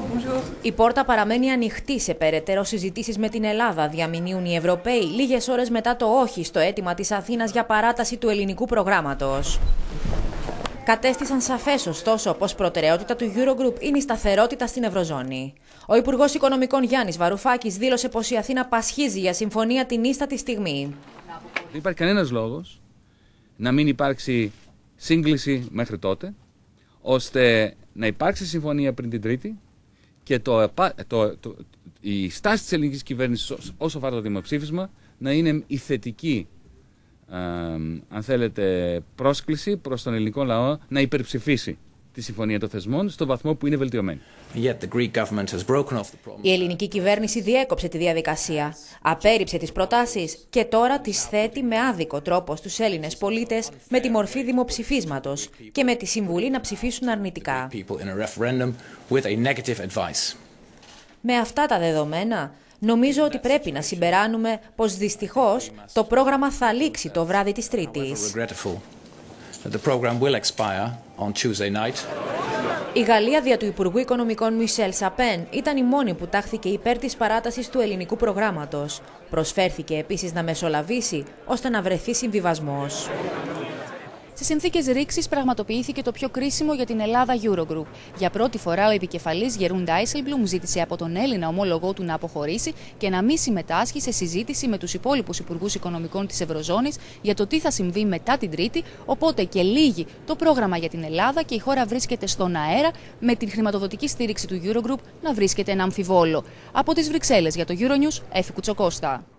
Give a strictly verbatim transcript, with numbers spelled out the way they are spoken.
Η πόρτα παραμένει ανοιχτή σε περαιτέρω συζητήσεις με την Ελλάδα, διαμηνύουν οι Ευρωπαίοι λίγες ώρες μετά το όχι στο αίτημα της Αθήνας για παράταση του ελληνικού προγράμματος. Κατέστησαν σαφές, ωστόσο, πως προτεραιότητα του Eurogroup είναι η σταθερότητα στην Ευρωζώνη. Ο Υπουργός Οικονομικών Γιάννης Βαρουφάκης δήλωσε πως η Αθήνα πασχίζει για συμφωνία την ίστατη στιγμή. Δεν υπάρχει κανένας λόγος να μην υπάρξει σύγκληση μέχρι τότε, ώστε να υπάρξει συμφωνία πριν την Τρίτη και το, το, το, η στάση της ελληνικής κυβέρνησης όσο αφορά το δημοψήφισμα να είναι η θετική, ε, αν θέλετε, πρόσκληση προς τον ελληνικό λαό να υπερψηφίσει τη Συμφωνία των Θεσμών στον βαθμό που είναι βελτιωμένη. Η ελληνική κυβέρνηση διέκοψε τη διαδικασία, απέρριψε τις προτάσεις και τώρα τις θέτει με άδικο τρόπο στους Έλληνες πολίτες με τη μορφή δημοψηφίσματος και με τη συμβουλή να ψηφίσουν αρνητικά. Με αυτά τα δεδομένα, νομίζω ότι πρέπει να συμπεράνουμε πως δυστυχώς το πρόγραμμα θα λήξει το βράδυ της Τρίτης. Η Γαλλία δια του Υπουργού Οικονομικών Μισελ Σαπέν ήταν η μόνη που τάχθηκε υπέρ της παράτασης του ελληνικού προγράμματος. Προσφέρθηκε επίσης να μεσολαβήσει ώστε να βρεθεί συμβιβασμός. Σε συνθήκες ρήξης πραγματοποιήθηκε το πιο κρίσιμο για την Ελλάδα Eurogroup. Για πρώτη φορά ο επικεφαλής Γερούν Ντάισελμπλουμ ζήτησε από τον Έλληνα ομόλογό του να αποχωρήσει και να μην συμμετάσχει σε συζήτηση με τους υπόλοιπους υπουργούς οικονομικών της Ευρωζώνης για το τι θα συμβεί μετά την Τρίτη, οπότε και λύγει το πρόγραμμα για την Ελλάδα και η χώρα βρίσκεται στον αέρα με την χρηματοδοτική στήριξη του Eurogroup να βρίσκεται ένα αμφιβόλο. Από τις Βρυξέλλες για το Euronews, Έφη Κουτσοκώστα.